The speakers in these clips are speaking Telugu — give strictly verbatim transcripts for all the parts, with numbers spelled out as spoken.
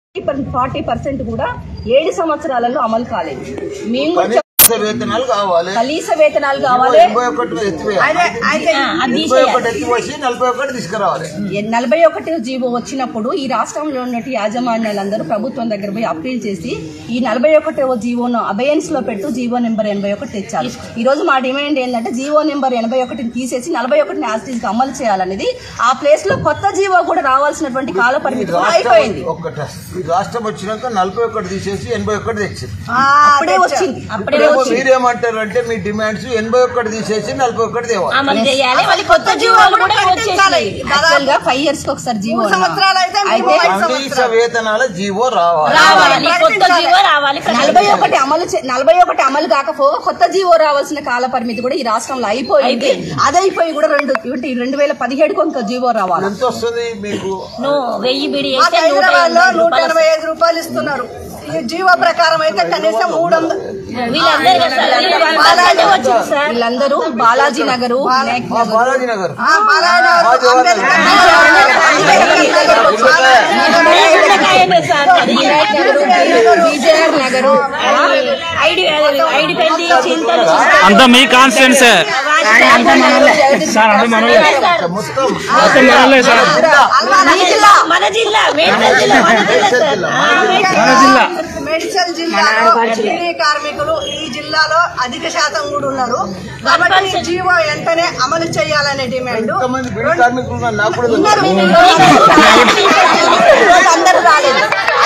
ఫార్టీ పర్సెంట్ కూడా ఏడు సంవత్సరాలలో అమలు కాలేదు. మేము వేతనాలు కావాలి, కనీస వేతనాలు కావాలి, నలభై ఒకటి జీవో వచ్చినప్పుడు ఈ రాష్ట్రంలో ఉన్న యాజమాన్యాలందరూ ప్రభుత్వం దగ్గర పోయి అప్పీల్ చేసి ఈ నలభై ఒకటవ జీవోను అబయన్స్ లో పెట్టు జీవో నెంబర్ ఎనభై ఒకటి తెచ్చారు. ఈ రోజు మా డిమాండ్ ఏంటంటే జీవో నెంబర్ ఎనభై ఒకటిని తీసేసి నలభై ఒకటిని యాజిటీస్ గా అమలు చేయాలనేది. ఆ ప్లేస్ లో కొత్త జీవో కూడా రావాల్సినటువంటి కాల పరిమితి అయిపోయింది. రాష్ట్రం వచ్చినాక నలభై ఒకటి తీసేసి ఎనభై ఒకటి తెచ్చింది. అప్పుడే వచ్చింది అప్పుడే మీరేమంటారు అంటే మీ డిమాండ్స్ ఎనభై ఒకటి తీసేసి నలభై ఒకటి తేవాలి. ఫైవ్ ఇయర్స్ కి ఒకసారి జీవో కనీస వేతనాల జీవో రావాలి. నలభై ఒకటి అమలు నలభై ఒకటి అమలు కాకపోగా కొత్త జీవో రావాల్సిన కాల పరిమితి కూడా ఈ రాష్ట్రంలో అయిపోయింది. అదైపోయి కూడా రెండు రెండు వేల పదిహేడుకు ఇంకో జీవో రావాలి. ఎంత వస్తుంది మీకు? వెయ్యి బిడి హైదరాబాద్ లో నూట ఎనభై ఐదు రూపాయలు ఇస్తున్నారు. ఈ జీవో ప్రకారం అయితే కనీసం మూడు వందలు. వీళ్ళందరూ బాలాజీ నగరు, బాలాజీ నగర్, విజయనగర్ నగరు అంతా మీ కాన్స్టిట్యూన్స్ సార్. మన జిల్లా మేడ్చల్ జిల్లాలో బీడీ కార్మికులు ఈ జిల్లాలో అధిక శాతం కూడా ఉన్నారు. కాబట్టి జీవో వెంటనే అమలు చేయాలనే డిమాండ్. అందరూ రాలేదు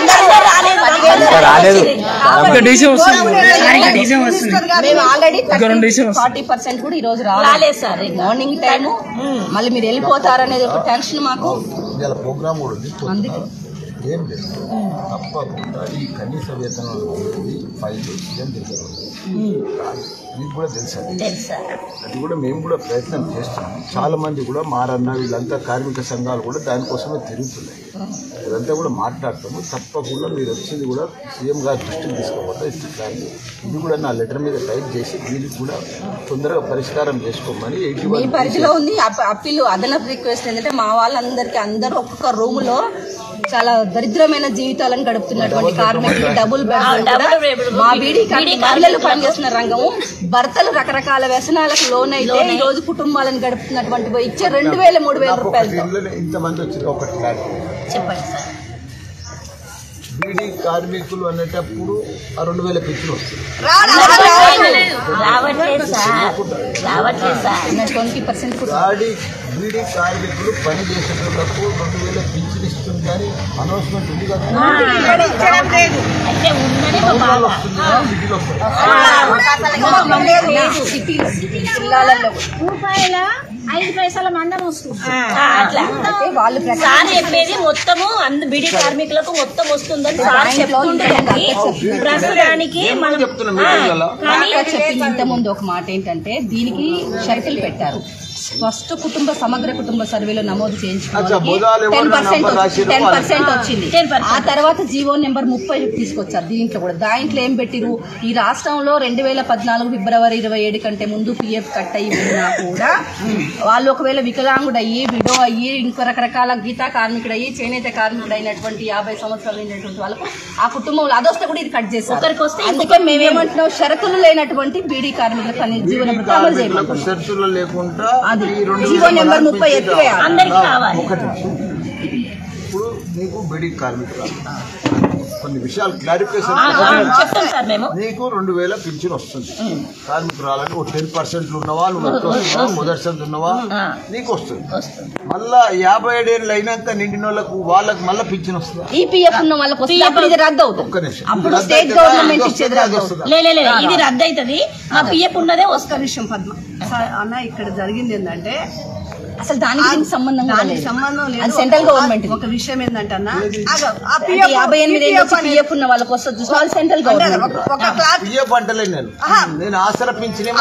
మేము ఆల్రెడీ ఫార్టీ పర్సెంట్ కూడా ఈ రోజు రాలేదు సార్. మార్నింగ్ టైమ్ మళ్ళీ మీరు వెళ్ళిపోతారనేది ఒక టెన్షన్ మాకు. అందుకే ఏం లేదు, తప్పకుండా ఈ కనీస వేతనాలు ఫైల్ సీఎం దగ్గర మీకు కూడా తెలుసా? అది కూడా మేము కూడా ప్రయత్నం చేస్తున్నాం. చాలా మంది కూడా మారన్న వీళ్ళంతా కార్మిక సంఘాలు కూడా దానికోసమే తిరుగుతున్నాయి. ఇదంతా కూడా మాట్లాడతాము. తప్పకుండా మీరు వచ్చింది కూడా సీఎం గారి దృష్టికి తీసుకోకుండా ఇస్తుంది. ఇది కూడా నా లెటర్ మీద టైప్ చేసి దీనికి కూడా తొందరగా పరిష్కారం చేసుకోమని ఈ పరిధిలో ఉంది. అప్పీల్ అదనపు రిక్వెస్ట్ ఏంటంటే మా వాళ్ళందరికీ అందరూ ఒక్కొక్క రూమ్ లో చాలా దరిద్రమైన జీవితాలను గడుపుతున్నటువంటి కార్మికులు డబుల్ బెడ్ మా బీడీ మహిళలు పనిచేస్తున్న రంగము భర్తలు రకరకాల వ్యసనాలకు లోనైతే ఈ రోజు కుటుంబాలను గడుపుతున్నటువంటి ఇచ్చే రెండు వేల మూడు వేల రూపాయలు. ఇంతమంది వచ్చింది ఒకటి చెప్పండి సార్. బీడీ కార్మికులు అనేటప్పుడు ఆ రెండు వేల పెన్షన్ వస్తుంది. ట్వంటీ పర్సెంట్ బీడీ కార్మికులు పని చేసేటప్పుడు రెండు వేల పెన్షన్ ఇస్తుంది కానీ అనౌన్స్మెంట్ ఉంది కదా. రూపాయల ఐదు పైసల మందం వస్తుంది. వాళ్ళు సార్ చెప్పేది మొత్తము అందు బిడి కార్మికులకు మొత్తం వస్తుందని సార్ చెప్తుంటారండి. ప్రస్తుతానికి మనం చెప్పింది ఇంత ముందు ఒక మాట ఏంటంటే దీనికి షరతులు పెట్టారు. ఫస్ట్ కుటుంబ సమగ్ర కుటుంబ సర్వేలో నమోదు చేయించుకోవడానికి టెన్ పర్సెంట్ టెన్ పర్సెంట్ వచ్చింది. ఆ తర్వాత జీవో నెంబర్ ముప్పై తీసుకొచ్చారు. దీంట్లో కూడా దాంట్లో ఏం పెట్టిరు, ఈ రాష్ట్రంలో రెండు వేల పద్నాలుగు ఫిబ్రవరి ఇరవై ఏడు కంటే ముందు పిఎఫ్ కట్ అయ్యి ఉన్నా కూడా వాళ్ళు ఒకవేళ వికలాంగుడు అయ్యి విడో అయ్యి ఇంకో రకరకాల గీతా కార్మికుడు అయ్యి చేనేత కార్మికుడు అయినటువంటి యాభై సంవత్సరాలు అయినటువంటి వాళ్ళకు ఆ కుటుంబంలో అదొస్తే కూడా ఇది కట్ చేస్తారు. ఒకరికి వస్తే అందుకే మేమేమంటున్నాం, షరతులు లేనటువంటి బీడీ కార్మికులకు అనేది జీవన అమలు చేయాలి. జీవో నెంబర్ ముప్పై ఎత్తివేయాలి, అందరికీ కావాలి. ఇప్పుడు నీకు బీడీ కార్మికులు కొన్ని విషయాలు క్లారిఫికేషన్. నీకు రెండు వేల పింఛన్ వస్తుంది కార్మికురాలని. ఒక టెన్ పర్సెంట్ ఉన్నవా, నువ్వు మొదటి సంది ఉన్నవా, నీకు వస్తుంది. మళ్ళా యాభై ఏడేళ్ళు అయినాక నిండిన వాళ్ళకు వాళ్ళకి మళ్ళీ పింఛన్ వస్తుంది. ఈపీఎఫ్ ఉన్న వాళ్ళకు రద్దు అవుతుంది. ఒక్క నిమిషం, అప్పుడు స్టేట్ గవర్నమెంట్ ఇచ్చేది ఇది రద్దు అవుతుంది. ఆ పిఎఫ్ ఉన్నదే వస్తుంది. విషయం పద్మ అన్న ఇక్కడ జరిగింది ఏంటంటే అసలు దానికి సంబంధం సంబంధం లేదు. సెంట్రల్ గవర్నమెంట్ ఒక విషయం ఏంటంటే అన్న యాభై ఎనిమిది పిఎఫ్ ఉన్న వాళ్ళకి వస్తుంది సెంట్రల్ గవర్నమెంట్. నేను ఆసరా పింఛన్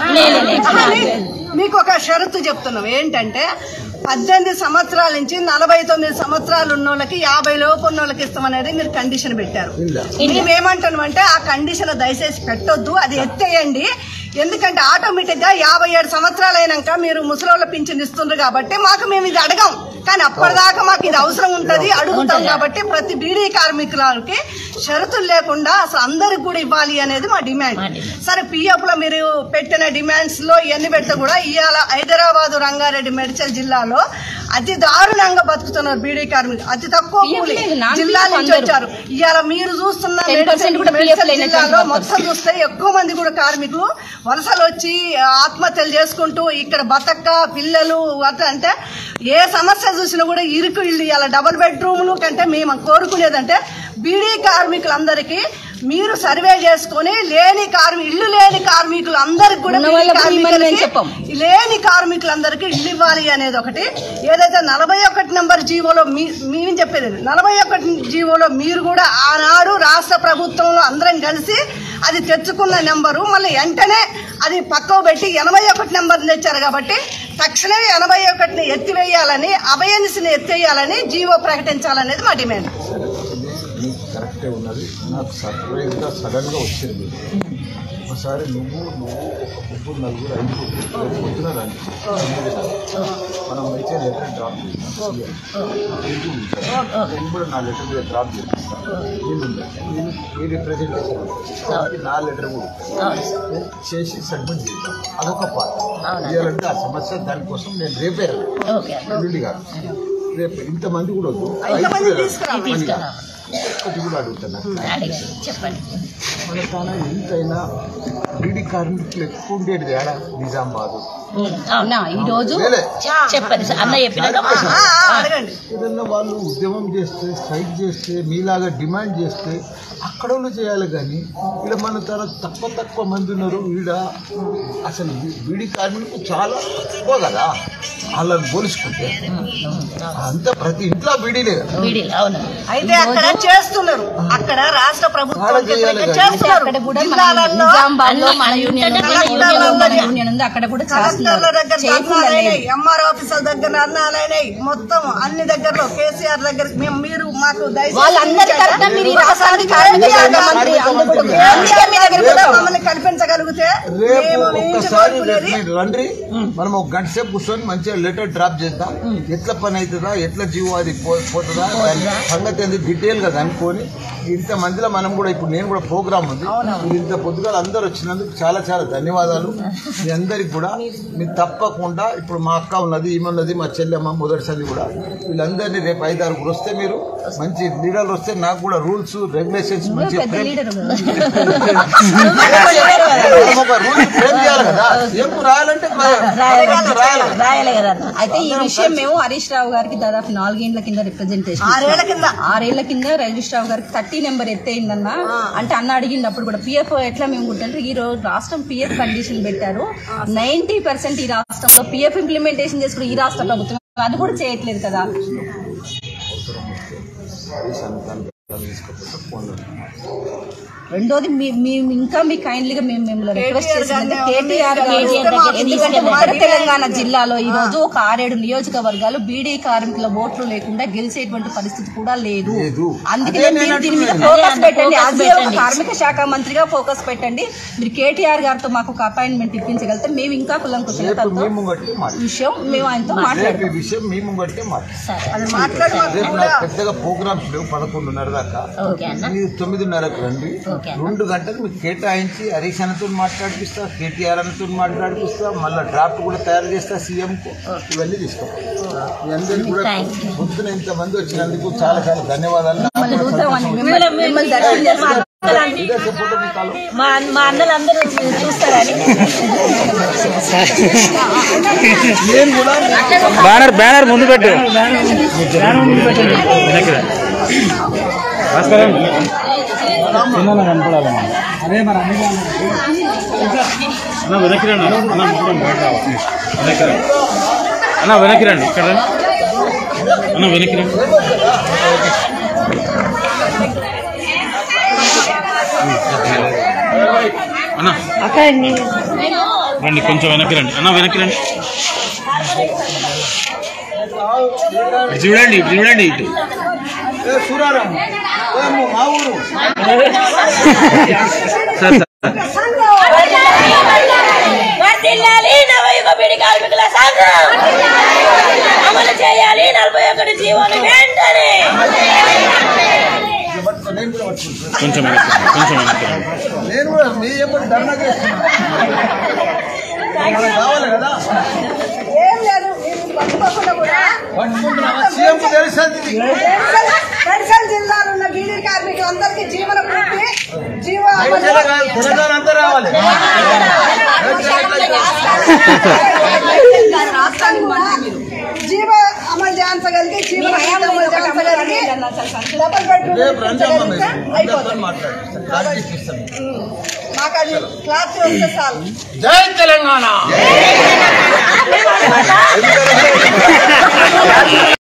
మీకు ఒక షరతు చెప్తున్నాం ఏంటంటే పద్దెనిమిది సంవత్సరాల నుంచి నలభై తొమ్మిది సంవత్సరాలు ఉన్న వాళ్ళకి యాభై లోపు ఉన్న వాళ్ళకి ఇస్తామనేది మీరు కండిషన్ పెట్టారు. మేమేమంటున్నాం అంటే ఆ కండిషన్ దయచేసి పెట్టొద్దు, అది ఎత్తేయండి. ఎందుకంటే ఆటోమేటిక్ గా యాభై ఏడు సంవత్సరాలు అయినాక మీరు ముసలోళ్ళ పింఛన్ ఇస్తున్నారు కాబట్టి మాకు మేము ఇది అడగం. కానీ అప్పటిదాకా మాకు ఇది అవసరం ఉంటది అడుగుతాం కాబట్టి ప్రతి బీడీ కార్మికులకి షరతులు లేకుండా అసలు అందరికి కూడా ఇవ్వాలి అనేది మా డిమాండ్. సరే పిఎఫ్ లో మీరు పెట్టిన డిమాండ్స్ లో ఇవన్నీ పెడితే కూడా ఇవాళ హైదరాబాద్ రంగారెడ్డి మేడ్చల్ జిల్లాలో అతి దారుణంగా బతుకుతున్నారు బీడీ కార్మికులు. అతి తక్కువ కూలి జిల్లా నుంచి వచ్చారు. ఇవాళ మీరు చూస్తున్న మేడ్చల్ జిల్లాలో మొత్తం చూస్తే ఎక్కువ మంది కూడా కార్మికులు వలసలు వచ్చి ఆత్మహత్యలు చేసుకుంటూ ఇక్కడ బతక్క పిల్లలు అంటే ఏ సమస్య చూసినా కూడా ఇరుకు ఇల్లు ఇవాళ డబుల్ బెడ్రూమ్లు కంటే మేము కోరుకునేదంటే బీడీ కార్మికులందరికీ మీరు సర్వే చేసుకుని లేని కార్మి ఇల్లు లేని కార్మికులు అందరికి కూడా లేని కార్మికులందరికీ ఇల్లు ఇవ్వాలి అనేది ఒకటి. ఏదైతే నలభై ఒకటి నెంబర్ జీవోలో మేము చెప్పేది నలభై ఒకటి జీవోలో మీరు కూడా ఆనాడు రాష్ట్ర ప్రభుత్వంలో అందరం కలిసి అది తెచ్చుకున్న నెంబరు మళ్ళీ వెంటనే అది పక్కకు పెట్టి ఎనభై ఒకటి నెంబర్ తెచ్చారు కాబట్టి తక్షణమే ఎనభై ఒకటిని ఎత్తివేయాలని అభయనిసిని ఎత్తేయాలని జీవో ప్రకటించాలనేది మా డిమాండ్. కరెక్టే ఉన్నది. నాకు సర్ప్రైజ్గా సడన్గా వచ్చింది. ఒకసారి నువ్వు నువ్వు ఒక ముగ్గురు నలుగురు ఐదుగురు పొద్దున రండి మనం అయితే లెటర్ డ్రాప్ చేస్తాం. నేను కూడా నా లెటర్ మీద డ్రాప్ చేస్తాను. నేను నేను ఏ రిప్రజెంటేషన్ నా లెటర్ కూడా చేసి సబ్మిట్ చేస్తాను. అదొక పార్ట్ చేయాలంటే ఆ సమస్య దానికోసం నేను రేపే ఎల్లుండి కాదు రేపు ఇంతమంది కూడా వద్దు ఒకటి కూడా అడుగుతాను. మన తాను ఎంతైనా బీడీ కార్మికులు ఎక్కువ ఉండేది ఏడా నిజామాబాద్ ఈరోజు ఏదన్నా వాళ్ళు ఉద్యమం చేస్తే స్ట్రైక్ చేస్తే మీలాగా డిమాండ్ చేస్తే అక్కడ చేయాలి కానీ ఇక్కడ మన తన తక్కువ తక్కువ మంది ఉన్నారు. ఈడ అసలు బీడీ కార్మికులు చాలా తక్కువ కదా వాళ్ళని పోల్చుకుంటే. అంతా ప్రతి ఇంట్లో బీడీలే కదా. అయితే అక్కడ చేస్తున్నారు అక్కడ రాష్ట్ర ప్రభుత్వం అక్కడ కూడా ఎంఆర్ ఆఫీసర్ దగ్గర అన్నాలైనాయి మొత్తం అన్ని దగ్గరలో కేసీఆర్ దగ్గర మేము మీరు మాకు మమ్మల్ని కల్పించగలిగితే రండి మనం ఒక గంట సేపు కూర్చొని మంచిగా లెటర్ డ్రాప్ చేద్దాం. ఎట్లా పని అవుతుందా ఎట్లా జీవో అది పోతుందా సంగతి ఏంది డీటెయిల్ గా కనుక్కొని ఇంత మందిలో మనం కూడా ఇప్పుడు నేను కూడా ప్రోగ్రామ్ ఉంది ఇంత పొద్దుగా అందరు వచ్చినందుకు చాలా చాలా ధన్యవాదాలు. మీ అందరికి కూడా మీరు తప్పకుండా ఇప్పుడు మా అక్క ఉన్నది ఈమె ఉన్నది మా చెల్లెమ్మ మొదటిసారి కూడా వీళ్ళందరినీ రేపు ఐదు ఆరుగురు వస్తే మీరు మంచి లీడర్లు వస్తే నాకు కూడా రూల్స్ రెగ్యులేషన్స్ మంచి అయితే ఈ విషయం మేము హరీష్ రావు గారికి దాదాపు నాలుగేళ్ల కింద రిప్రజెంటేషన్ ఆరేళ్ల కింద ఆరేళ్ల కింద హరీష్ రావు గారికి థర్టీ నెంబర్ ఎత్తయిందన్న అంటే అన్న అడిగినప్పుడు కూడా పిఎఫ్ ఎట్లా మేము ఉంటుంటే ఈ రోజు రాష్ట్రం పిఎఫ్ కండిషన్ పెట్టారు. నైన్టీ పర్సెంట్ ఈ రాష్ట్రంలో పిఎఫ్ ఇంప్లిమెంటేషన్ చేసుకుని ఈ రాష్ట్ర ప్రభుత్వం అది కూడా చేయట్లేదు కదా. రెండోది మేము ఇంకా మీ కైండ్లీగా మేము మిమ్మల్ని రిక్వెస్ట్ చేసింది కేటీఆర్ ఎందుకంటే ఉత్తర తెలంగాణ జిల్లాలో ఈ రోజు ఒక ఆరేడు నియోజకవర్గాలు బీడీ కార్మికుల ఓట్లు లేకుండా గెలిచేటువంటి పరిస్థితి కూడా లేదు. అందుకనే మీరు దీని మీద ఫోకస్ పెట్టండి. అది కార్మిక శాఖ మంత్రిగా ఫోకస్ పెట్టండి. మీరు కేటీఆర్ గారితో మాకు ఒక అపాయింట్మెంట్ ఇప్పించగలిగితే మేము ఇంకా కులంకుశంగా విషయం మేము ఆయనతో మాట్లాడతాం. పెద్దగా ప్రోగ్రామ్స్ లేవు పదకొండున్నర దాకా తొమ్మిదిన్నరకు రండి. రెండు గంటలు మీకు కేటాయించి హరీష్ అన్నతో మాట్లాడిపిస్తా కేటీఆర్ అన్నతో మాట్లాడిపిస్తా మళ్ళీ డ్రాఫ్ట్ కూడా తయారు చేస్తా సీఎం కు ఇవన్నీ తీసుకోవాలి. మీ అందరికీ కూడా పొద్దున ఇంతమంది వచ్చినందుకు చాలా చాలా ధన్యవాదాలు. మా అన్నలందరూ చూస్తారని బ్యానర్ బ్యానర్ ముందు పెట్టు కనపడాలన్నా అదే మరి అన్న వెనక్కి రండి అన్న వెనక్కి రండి ఇక్కడ అన్న వెనక్కి రండి అన్న రండి కొంచెం వెనక్కి రండి అన్న వెనక్కి రండి చూడండి ఇటు చూడండి ఇటు మా ఊరు అమలు చేయాలి. చేయాలి నలభై ఒకటి జీవోని వెంటనే. నేను కూడా పట్టుకుంటాను. కొంచెం వెనక్కి కొంచెం వెనక్కి నేను కూడా మీ ఎప్పుడు ధర్నా చేస్తున్నాను కావాలి కదా ఏం లేదు మీరు పట్టుకోకుండా కూడా పట్టుకుంటున్నా సీఎం తెలుస్తుంది మెడికల్ జిల్లాలో ఉన్న బీడీ కార్మికులందరికీ జీవన పూర్తి జీవ తెలంగాణ అంతా రావాలి. రాష్ట్రానికి మంత్రి మీరు జీవ అమలు చేయించగలిగి జీవన అమలు చేయించగలిగి డబుల్ బెడ్రూమ్ అయిపోతుంది. మాకు అది క్లాస్ వస్తే చాలు. జై తెలంగాణ.